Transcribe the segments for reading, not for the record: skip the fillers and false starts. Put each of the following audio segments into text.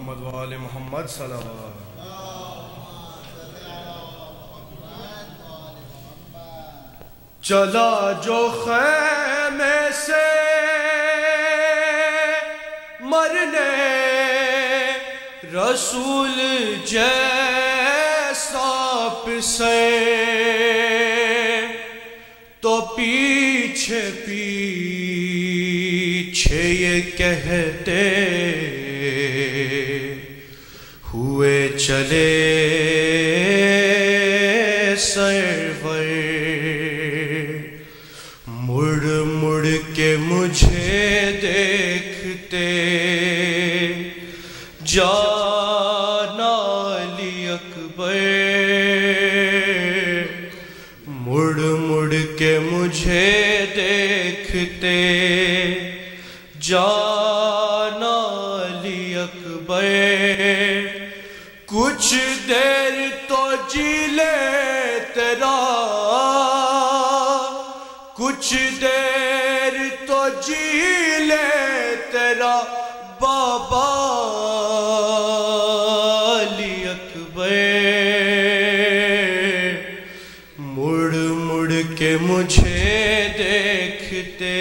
محمد وآل محمد صلوات. چلا جو خیمے سے مرنے رسول جیسا پسے تو پیچھے پیچھے یہ کہتے ہوئے چلے سرور، مڑ مڑ کے مجھے دیکھتے جانا علی اکبر، مڑ مڑ کے مجھے دیکھتے جانا علی اکبر، کچھ دیر تو جی لے تیرا، کچھ دیر تو جی لے تیرا بابا علی اکبر، مڑ مڑ کے مجھے دیکھتے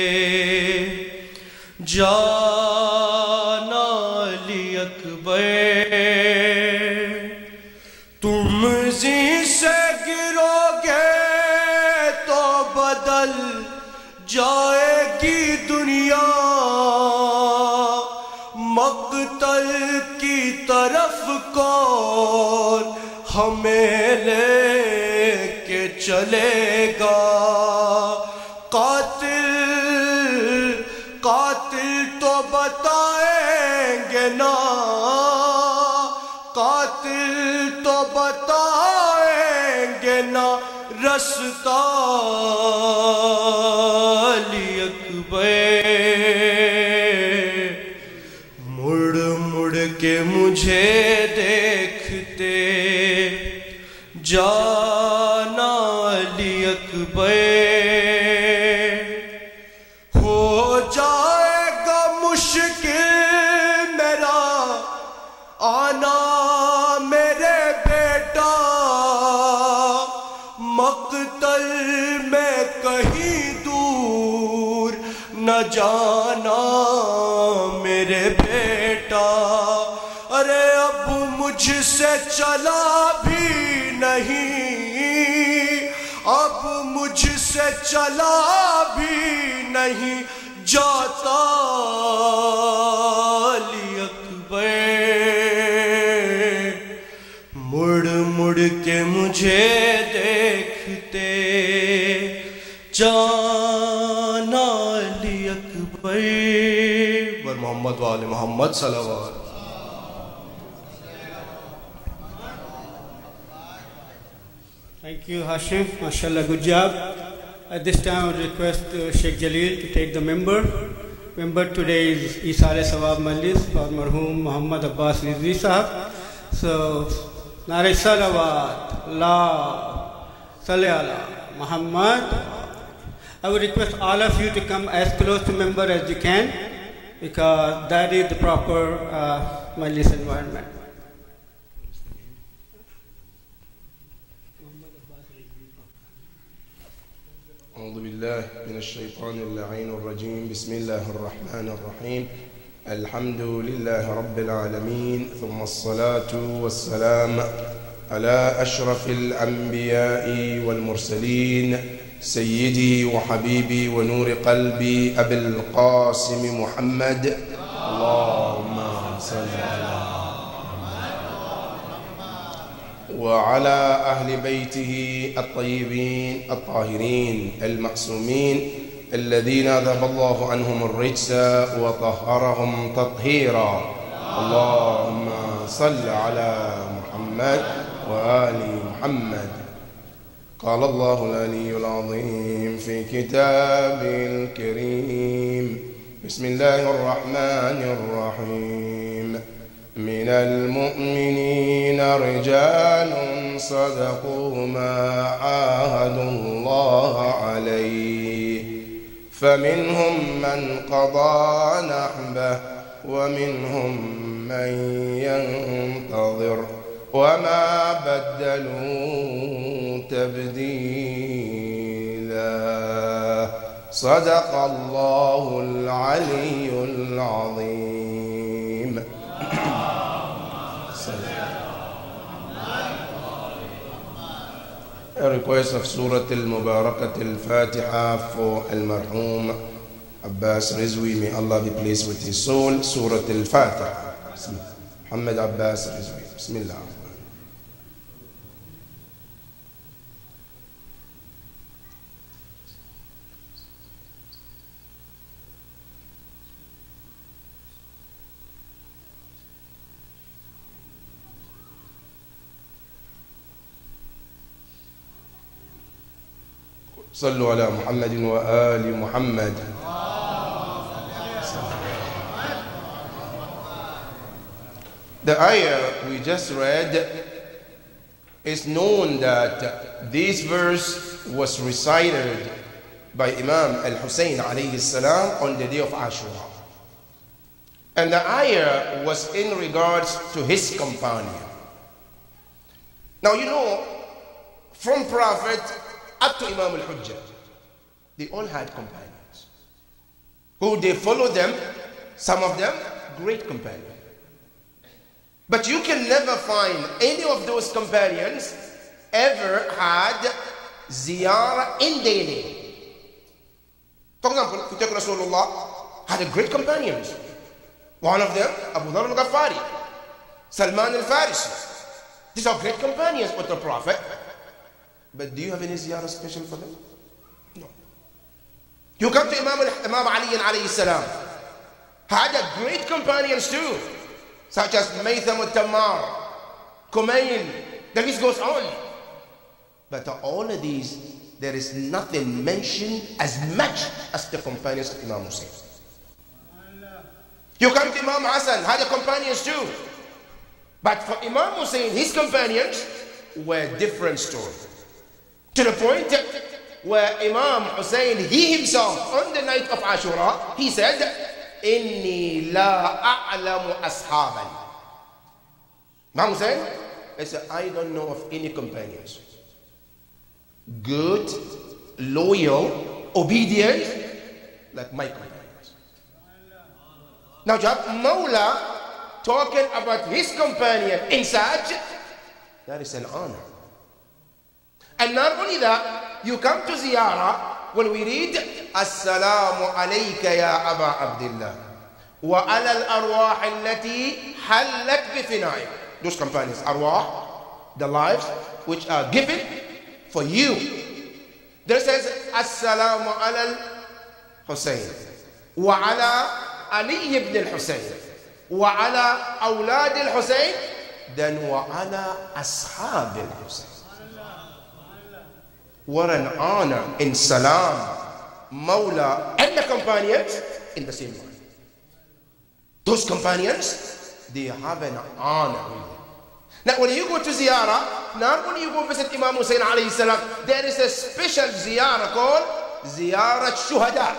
جانا علی اکبر، تم زی سے گرو گے تو بدل جائے گی دنیا، مقتل کی طرف کون ہمیں لے کے چلے گا، قاتل قاتل تو بتائیں گے نا، قاتل تو بتائیں گے نا رستہ علی اکبر، مڑ مڑ کے مجھے دیکھتے جانا علی اکبر، ہو جائے گا مشکل میرا آنا میرے بیٹا، مقتل میں کہیں دور نہ جانا میرے بیٹا، ارے اب مجھ سے چلا بھی نہیں، اب مجھ سے چلا بھی نہیں جاتا علی اکبر، مڑ مڑ کے مجھے دیکھتے جانا علی اکبر، بر محمد وآل محمد صلوات. Thank you, Hashim. MashaAllah, good job. At this time, I would request Sheikh Jalil to take the member. Member today is Isare Sawab Majlis for Marhum Muhammad Abbas Rizvi Sahab. So, Nare Salawat, La, Salli Ala, Muhammad. I would request all of you to come as close to member as you can, because that is the proper Majlis environment. أعوذ بالله من الشيطان اللعين الرجيم. بسم الله الرحمن الرحيم. الحمد لله رب العالمين، ثم الصلاة والسلام على أشرف الأنبياء والمرسلين، سيدي وحبيبي ونور قلبي أبي القاسم محمد، اللهم صل على وعلى أهل بيته الطيبين الطاهرين المعصومين الذين أذهب الله عنهم الرجس وطهرهم تطهيرا، اللهم صل على محمد وآل محمد. قال الله العلي العظيم في كتابه الكريم: بسم الله الرحمن الرحيم. من المؤمنين رجال صدقوا ما عاهدوا الله عليه، فمنهم من قضى نحبه ومنهم من ينتظر وما بدلوا تبديلا صدق الله العلي العظيم. A request of Surah Al-Mubarakah Al-Fatiha for Al-Marhum Abbas Rizwi, may Allah be pleased with his soul. Surah Al-Fatiha. Muhammad Abbas Rizwi. Bismillah. صلوا على محمد وآل محمد. The ayah we just read is known that this verse was recited by Imam Al-Hussein alayhi salam on the day of Ashura. And the ayah was in regards to his companion. Now you know, from Prophet up to Imam Al-Hujjah, they all had companions who they followed them, some of them great companions. But you can never find any of those companions ever had ziyarah in their name. For example, if you take Rasulullah, had a great companions. One of them, Abu Dharr al-Ghaffari, Salman al-Farisi. These are great companions with the Prophet. But do you have any ziyarah special for them? No. You come to Imam Ali alayhi salam, had a great companions too, such as Maytham al-Tammar, Kumayn, the list goes on. But all of these, there is nothing mentioned as much as the companions of Imam Hussein. You come to Imam Hassan, had a companions too. But for Imam Hussein, his companions were different stories. To the point where Imam Hussein, he himself, on the night of Ashura, he said, Inni la a'lamu ashaban. Imam Hussein, he said, I don't know of any companions. Good, loyal, obedient, like my companions. Now you have Mawla talking about his companion in such, that is an honor. And not only that, you come to ziyarah when we read Assalamu alayka ya Aba Abdullah wa ala al-arwah allati hallat bifina'i. Those companions, arwah, the lives which are given for you. There says Assalamu ala al-Husayn wa ala Ali ibn al-Husayn wa ala awlad al-Husayn, then wa ala ashab al-Husayn. What an honor in Salam, Mawla, and the companions in the same line. Those companions, they have an honor. Now, when you go to ziyarah, not when you go visit Imam Hussein alayhi salam, there is a special ziyarah called Ziyarat Shuhada.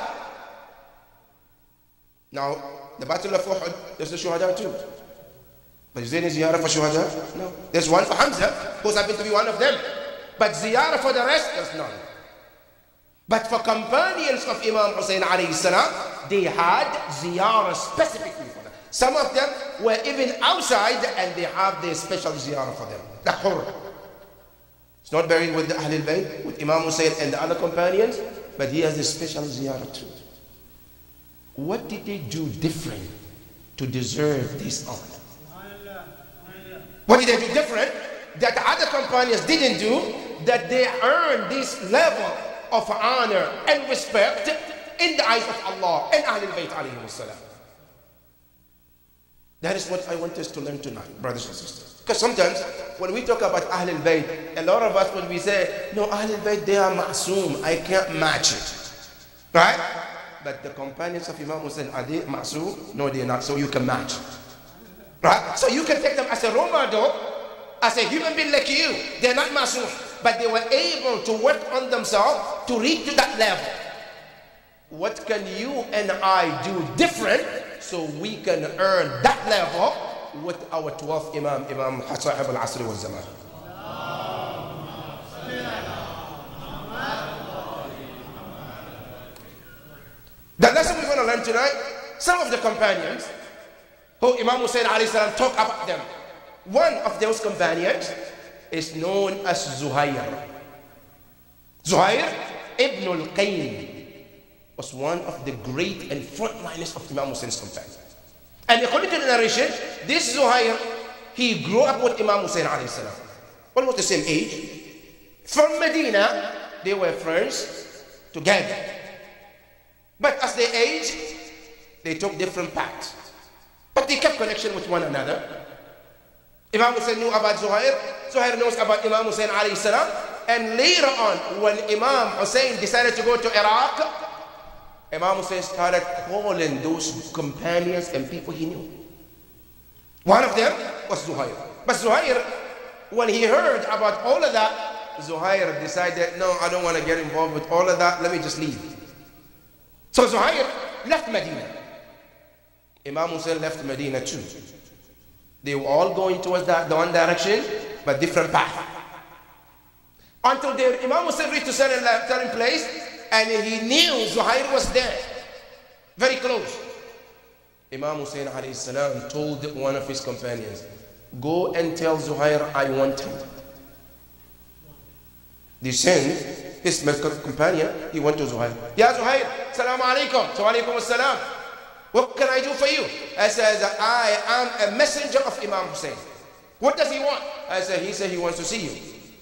Now, the Battle of Uhud, there's a Shuhada too. But is there any ziyarah for Shuhada? No. There's one for Hamza, who's happened to be one of them. But ziyarah for the rest, there's none. But for companions of Imam Hussein alayhi salam, they had ziyarah specifically for them. Some of them were even outside and they have their special ziyarah for them. The Hurr. It's not buried with the Ahlul Bayt, with Imam Hussein and the other companions, but he has a special ziyarah too. What did they do different to deserve this honor? What did they do different that the other companions didn't do, that they earned this level of honor and respect in the eyes of Allah and Ahlul Bayt alayhi salam? That is what I want us to learn tonight, brothers and sisters. Because sometimes when we talk about Ahlul Bayt, a lot of us, when we say, no, Ahlul Bayt, they are ma'soom, I can't match it. Right? But the companions of Imam Hussein, are they ma'soom? No, they're not, so you can match. Right? So you can take them as a role model, as a human being like you. They're not ma'soom, but they were able to work on themselves to reach to that level. What can you and I do different so we can earn that level with our 12th Imam, Imam Sahib al-Asr wal Zaman. The lesson we're going to learn tonight, some of the companions who Imam Hussein alayhi salam talk about them. One of those companions is known as Zuhair. Zuhair ibn al-Qayn was one of the great and frontliners of Imam Hussein's companions. And according to the narration, this Zuhair, he grew up with Imam Hussein alayhi salam, almost the same age. From Medina, they were friends together. But as they aged, they took different paths. But they kept connection with one another. Imam Hussein knew about Zuhair. Zuhair knows about Imam Hussein alayhi salam. And later on, when Imam Hussein decided to go to Iraq, Imam Hussein started calling those companions and people he knew. One of them was Zuhair. But Zuhair, when he heard about all of that, Zuhair decided, no, I don't want to get involved with all of that. Let me just leave. So Zuhair left Medina. Imam Hussein left Medina too. They were all going towards the one direction, but different path. Until Imam Hussein reached a certain place, and he knew Zuhair was there, very close. Imam Hussein alayhi salam told one of his companions, go and tell Zuhair I want him. They sent his companion, he went to Zuhair. Ya Zuhair, salamu alaikum. Wa alaikum assalam. What can I do for you? I said, I am a messenger of Imam Hussein. What does he want? He said he wants to see you.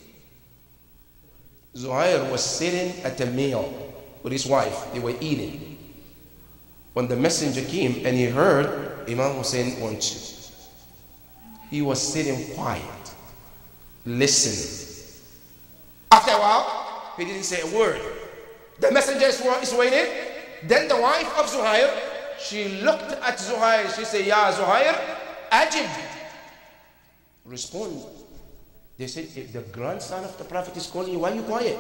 Zuhair was sitting at a meal with his wife. They were eating. When the messenger came and he heard Imam Hussein wants you, he was sitting quiet, listening. After a while, he didn't say a word. The messenger is waiting. Then the wife of Zuhair, she looked at Zuhair. She said, Ya Zuhair, ajib. Respond. They said, if the grandson of the Prophet is calling you, why are you quiet?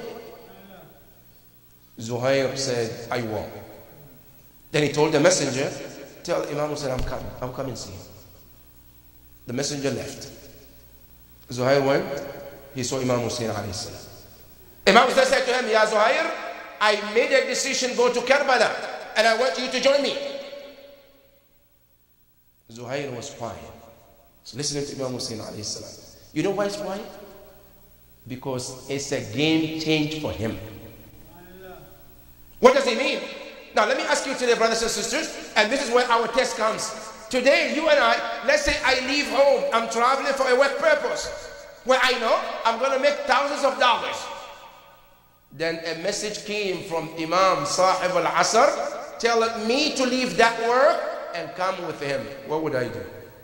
Zuhair said, I won't. Then he told the messenger, tell Imam Hussein I'm coming. I'll come and see him. The messenger left. Zuhair went. He saw Imam Hussein alayhi salam. Imam Hussein said to him, Ya Zuhair, I made a decision, go to Karbala, and I want you to join me. Zuhair was quiet. So listening to Imam Hussein alayhi salam. You know why it's quiet? Because it's a game change for him. What does he mean? Now let me ask you today, brothers and sisters, and this is where our test comes. Today, you and I, let's say I leave home, I'm traveling for a work purpose, where I know I'm going to make thousands of dollars. Then a message came from Imam Sahib al-Asr telling me to leave that work and come with him. What would I do?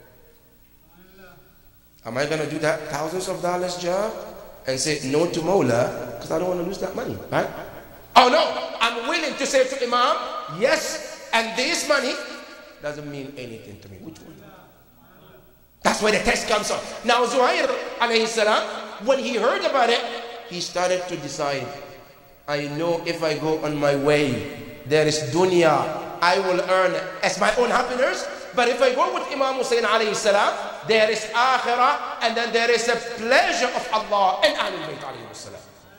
Am I going to do that thousands of dollars job and say no to Mawla because I don't want to lose that money, right? Oh no, I'm willing to say to Imam, yes, and this money doesn't mean anything to me. Which one? That's where the test comes from. Now Zuhair alayhi salam, when he heard about it, he started to decide, I know if I go on my way, there is dunya, I will earn as my own happiness. But if I go with Imam Hussein alayhi salam, there is akhirah, and then there is a pleasure of Allah and Ahlul Bayt alayhi salam.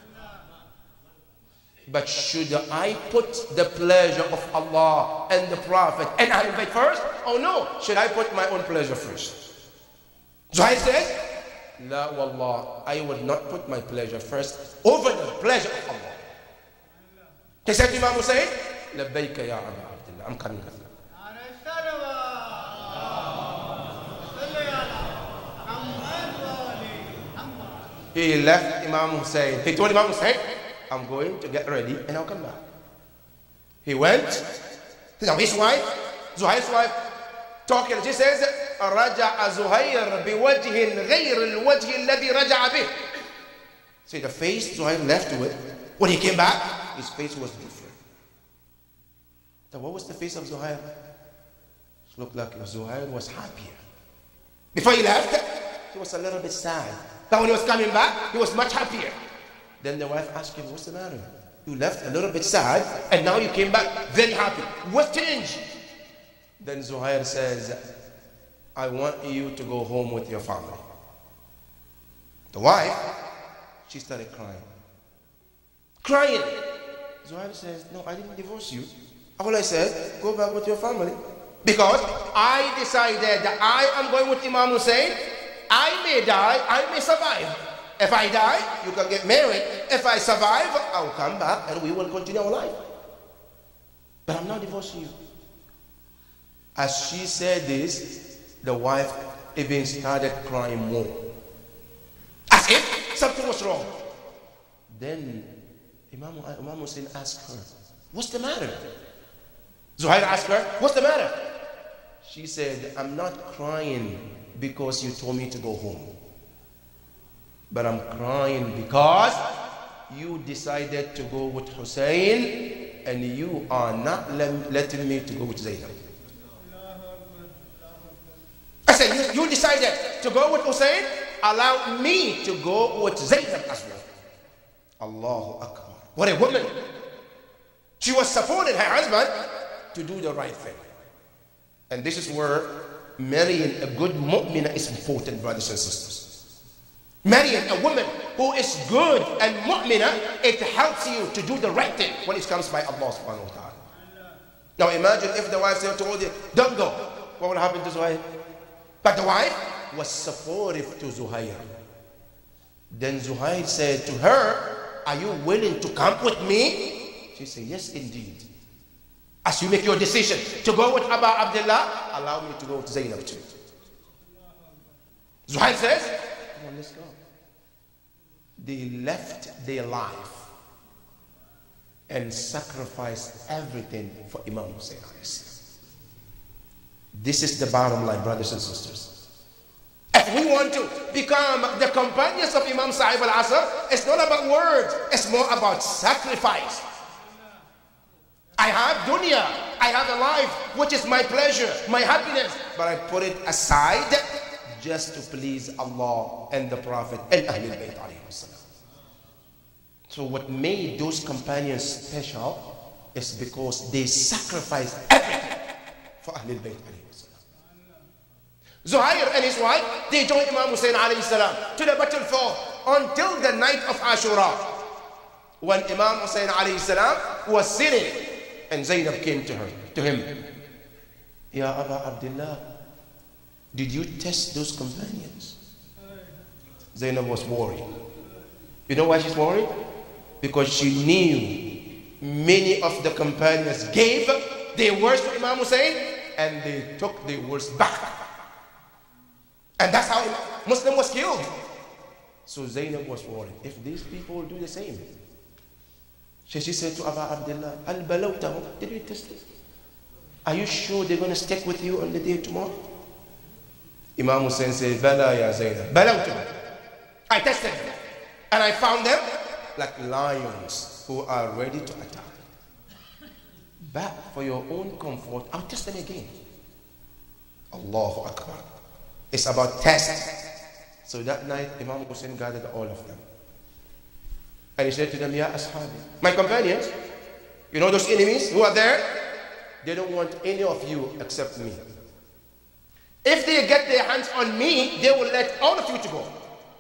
But should I put the pleasure of Allah and the Prophet and Ahlul Bayt first? Oh no, should I put my own pleasure first? Zuhair says, La wallah, I would not put my pleasure first over the pleasure of Allah. He said to Imam Hussein, Labbayka ya Aba Abdullah, I'm coming with you. He left Imam Hussein. He told Imam Hussein, I'm going to get ready and I'll come back. He went. Now his wife, Zuhair's wife, talking. She says, رجع Zuhair بوجه غير الوجه الذي رجع به. See the face Zuhair left with. When he came back, his face was different. So what was the face of Zuhair? It looked like Zuhair was happier. Before he left, he was a little bit sad. But when he was coming back, he was much happier. Then the wife asked him, what's the matter? You left a little bit sad, and now you came back very happy. What changed? Then Zuhair says, I want you to go home with your family. The wife, she started crying. Crying. Zuhair says, no, I didn't divorce you. All I said, go back with your family. Because I decided that I am going with Imam Hussein. I may die, I may survive. If I die, you can get married. If I survive, I'll come back and we will continue our life. But I'm not divorcing you. As she said this, the wife even started crying more. As if something was wrong. Then Imam Hussein asked her, what's the matter? Zuhair asked her, what's the matter? She said, I'm not crying because you told me to go home. But I'm crying because you decided to go with Hussein and you are not letting me to go with Zainab. I said, you decided to go with Hussein, allow me to go with Zainab as well. Allahu Akbar. What a woman. She was supporting her husband to do the right thing. And this is where marrying a good mu'minah is important, brothers and sisters. Marrying a woman who is good and mu'minah, it helps you to do the right thing when it comes by Allah subhanahu wa ta'ala. Now imagine if the wife said to all you, don't go. What would happen to Zuhair? But the wife was supportive to Zuhair. Then Zuhair said to her, are you willing to come with me? She said, yes, indeed. As you make your decision to go with Abu Abdullah, allow me to go with Zainab too. Zuhair says, come on, let's go. They left their life and sacrificed everything for Imam Hussein. This is the bottom line, brothers and sisters. If we want to become the companions of Imam Sahib al-Asr, it's not about words, it's more about sacrifice. I have dunya, I have a life, which is my pleasure, my happiness, but I put it aside just to please Allah and the Prophet and Ahlul Bayt alayhi salam. So what made those companions special is because they sacrificed everything for Ahlul Bayt alayhi salam. Zuhair and his wife, they joined Imam Hussein alayhi salam to the battlefield until the night of Ashura, when Imam Hussein alayhi salam was sitting. And Zainab came to him. Ya Abu Abdullah, did you test those companions? Zainab was worried. You know why she's worried? Because she knew many of the companions gave their words to Imam Hussein and they took their words back. And that's how Muslim was killed. So Zainab was worried. If these people do the same. She said to Abu Abdullah, Al-Balawtahum, did you test it? Are you sure they're going to stick with you on the day tomorrow? Imam Hussein said, Bala ya Zainab, Balawtahum. I tested them. And I found them like lions who are ready to attack. But for your own comfort, I'll test them again. Allahu Akbar. It's about test. So that night, Imam Hussein gathered all of them. And he said to them, Ya Ashabi, my companions, you know those enemies who are there? They don't want any of you except me. If they get their hands on me, they will let all of you to go.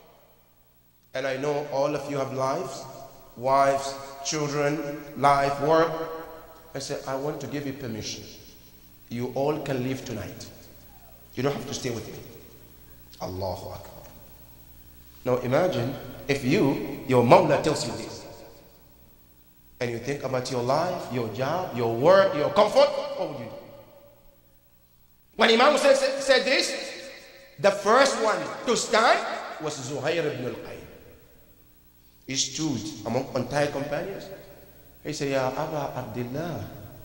And I know all of you have lives, wives, children, life, work. I said, I want to give you permission. You all can leave tonight. You don't have to stay with me. Allahu Akbar. Now imagine if your Mawla tells you this, and you think about your life, your job, your work, your comfort, what would you do? When Imam said this, the first one to stand was Zuhair ibn al-Qayyim. He stood among entire companions. He said, Ya Abu Abdullah,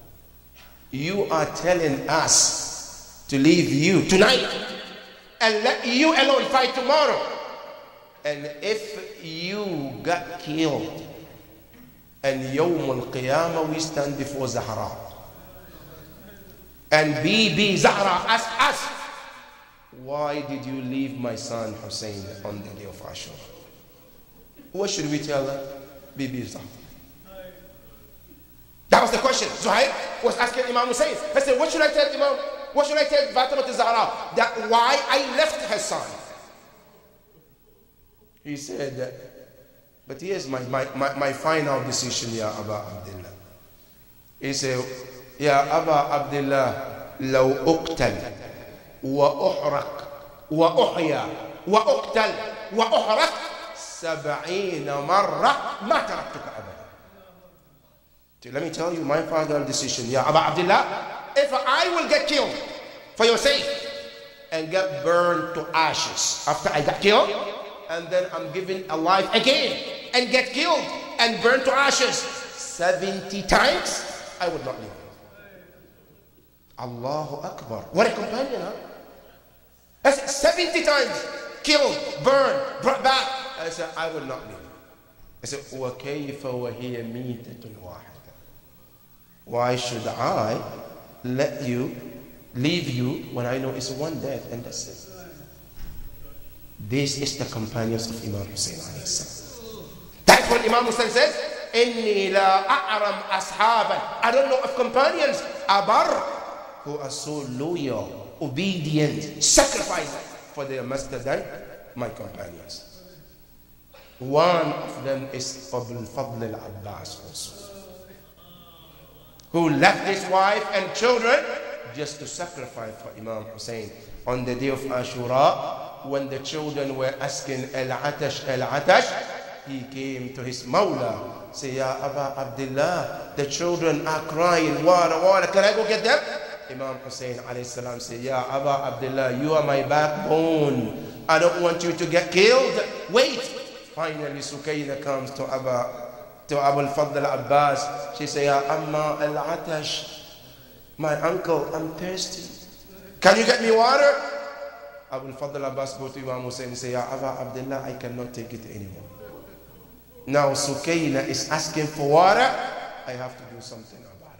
you are telling us to leave you tonight and let you alone fight tomorrow. And if you got killed and Yawm al-Qiyamah we stand before Zahra and Bibi Zahra asked us, why did you leave my son Hussein on the day of Ashura? What should we tell her? Bibi Zahra. That was the question. Zuhair was asking Imam Hussein. I said, what should I tell Imam What should I tell Fatima Zahra? That why I left her son. He said, but here's my final decision, Ya Aba Abdullah. He said, Ya Aba Abdullah, لو أقتل وأحرق وأحيا وأقتل وأحرق 70 مرة ما تركتك أبدا. Let me tell you my final decision, Ya Aba Abdullah. If I will get killed for your sake and get burned to ashes after I got killed, and then I'm given alive again and get killed and burned to ashes 70 times, I would not leave you. Allahu Akbar. What a companion, huh? That's 70 times killed, burned, brought back. I said, I will not leave you. I said, وَكَيْفَ وَهِيَ مِيتَةٌ وَاحِدَةٌ. Why should I let you leave you when I know it's one death and that's it? This is the companions of Imam Hussein alayhi salam. That's what Imam Hussein says. إِنِّي لَا أَعْرَمْ أَصْحَابًا. I don't know of companions abar who are so loyal, obedient, sacrificed for their master than my companions. One of them is Abu al-Fadl al-Abbas also, who left his wife and children just to sacrifice for Imam Hussein on the day of Ashura. When the children were asking Al-Atash, Al-Atash, he came to his Mawla, say, Ya Aba Abdullah, the children are crying, water, water, can I go get them? Imam Hussein alayhi salam say, Ya Aba Abdullah, you are my backbone. I don't want you to get killed. Wait. Finally, Sukayna comes to Abu al-Fadl al-Abbas. She say, Ya Amma Al-Atash, my uncle, I'm thirsty. Can you get me water? Abu al-Fadl al-Abbas go to Imam Hussein and say, Ya Aba Abdullah, I cannot take it anymore. Now Sukayna is asking for water. I have to do something about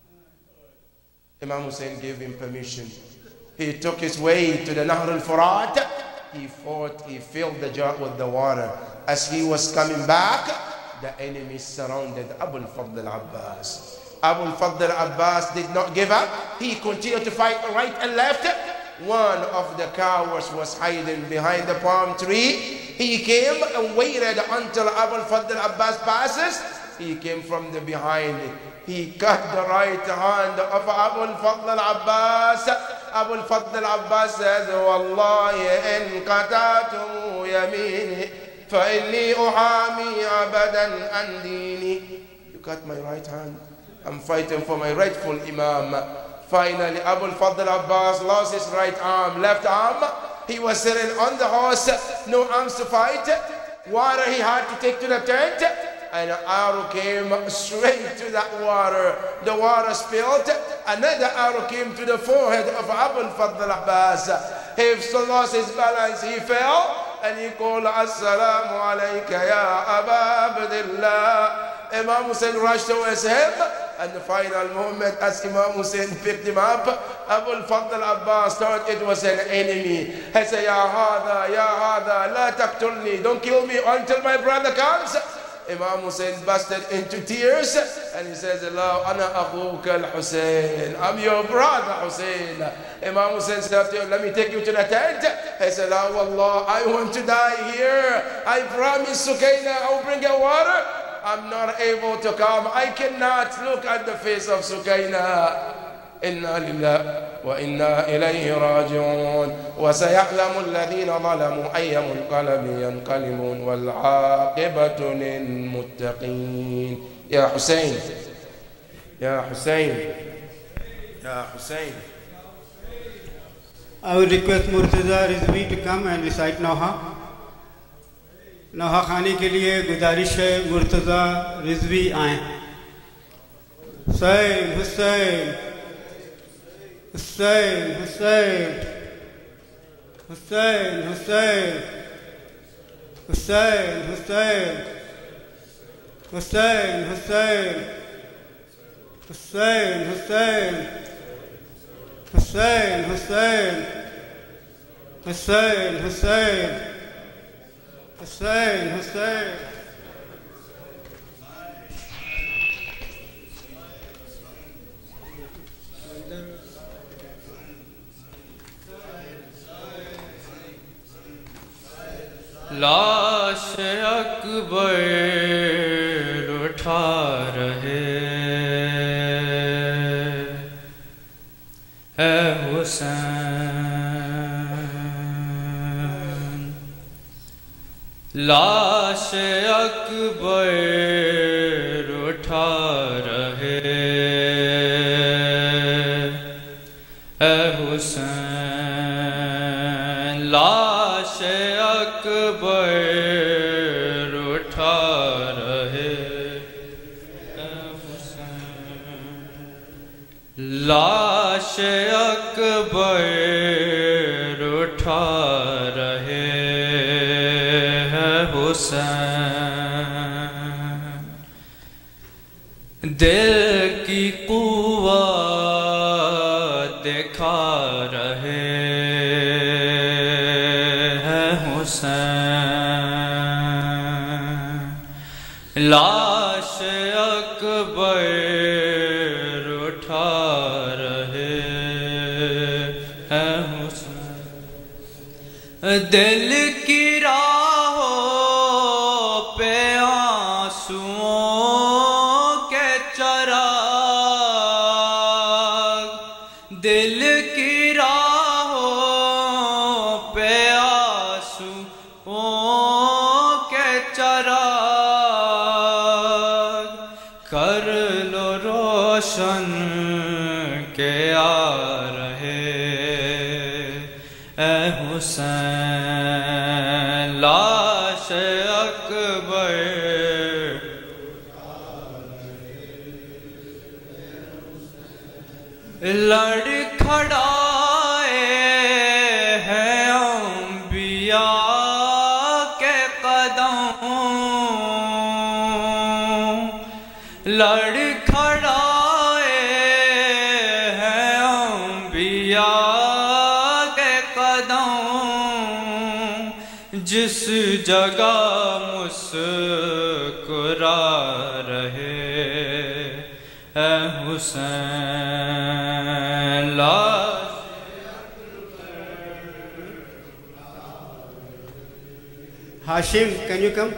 it. Imam Hussein gave him permission. He took his way to the Nahr al-Furat. He fought, he filled the jar with the water. As he was coming back, the enemy surrounded Abu al-Fadl al-Abbas. Abu al-Fadl al-Abbas did not give up. He continued to fight right and left. One of the cowards was hiding behind the palm tree. He came and waited until Abu al-Fadl al-Abbas passes. He came from the behind. He cut the right hand of Abu al-Fadl al-Abbas. Abu al-Fadl al-Abbas says, Wallahi in qatatu yamini fa inni uhami abadan an dini. You cut my right hand. I'm fighting for my rightful Imam. Finally, Abu al-Fadl al-Abbas lost his right arm, left arm. He was sitting on the horse, no arms to fight. Water he had to take to the tent. And an arrow came straight to that water. The water spilled. Another arrow came to the forehead of Abu al-Fadl al-Abbas. He lost his balance. He fell and he called, Assalamu alayka ya Aba Abdullah. Imam Hussein rushed towards him. And the final moment, as Imam Hussein picked him up, Abu al-Fadl al-Abbas thought it was an enemy. He said, Ya Hada, la taqtulni. Don't kill me until my brother comes. Imam Hussein busted into tears and he says, Allah, ana akhuka al-Hussein. I'm your brother, Hussein. Imam Hussein said, let me take you to the tent. He said, La wallah, I want to die here. I promise Sukayna I'll bring her water. I'm not able to come. I cannot look at the face of Sukayna. Inna lillah wa inna ilayhi raji'un. Wa saya'lamu alladhina zalamu ayyamul qalbi yanqalibun wal 'aqibatu lil muttaqin. Ya Hussein. Ya Hussein. Ya Hussein. I would request Murtaza Rizvi to come and recite Noha. नहा खाने के लिए गुजारिश है मुर्तज़ा रिजवी आए Hussain Hussain Hussain Hussain Hussain Hussain Hussain Hussain Hussain Hussain Hussain Hussain Hussain Hussain Hussain Hussein, Hussein. لاش اکبر اٹھا رہے اے حسین، لاش اکبر اٹھا رہے اے حسین، لاش اکبر اٹھا رہے اے حسین، لاش اکبر اٹھا رہے ہیں حسین، دل کی قوت دکھا رہے ہیں حسین، لاش اکبر اٹھا رہے ہیں حسین، دل کی راہوں پہ آنسوؤں کے چراغ، دل کی راہوں پہ آنسوؤں کے چراغ، کر لو روشن کے آ رہے اے حسین، لاش اکبر لڑکھڑائے ہیں انبیاء کے قدم، لڑکھڑائے ہیں انبیاء کے قدم، جس جگہ مسکرا رہے اے حسین، لاش Hashim, can you come?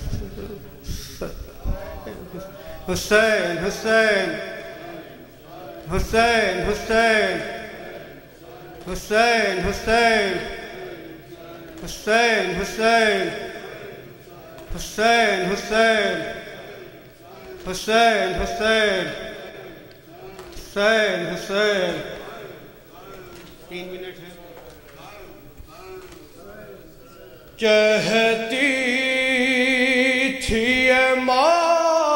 Hussein, Hussein, Hussein, Hussein, Hussein, Hussein, Hussein, Hussein, Hussein, Hussein, Hussein, Hussein, Hussein, Hussein. 3 minutes ہے. کہتی تھی اے ماں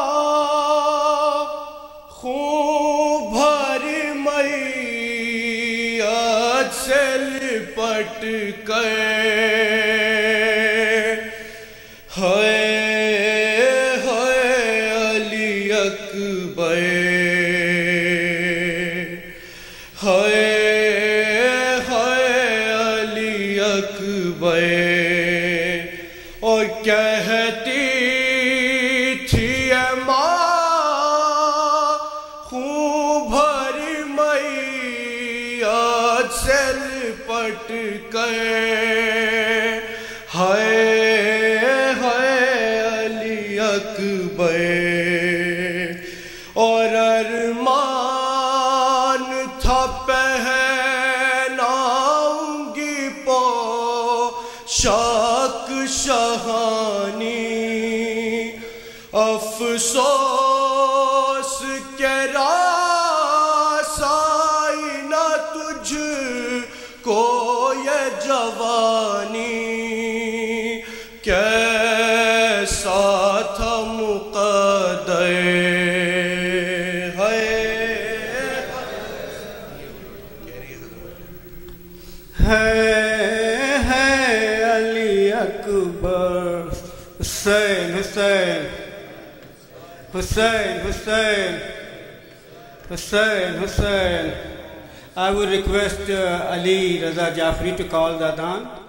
خون بھری میت سے لپٹ کر، علی اکبر، علی اکبر، اور کہتی تھی اے ماں خون بھری میت سے لپٹ کر، علی اکبر، اور ارمان تھا پہناؤں گی پوشاک شاہانی، افسوس کے راس آئی نہ تجھ کو یہ جوانی، کیسا تھا مقدر ہے علی اکبر، حسین، حسین، حسین، حسین، حسین، حسین. I would request Ali Raza Jafri to call the adhan.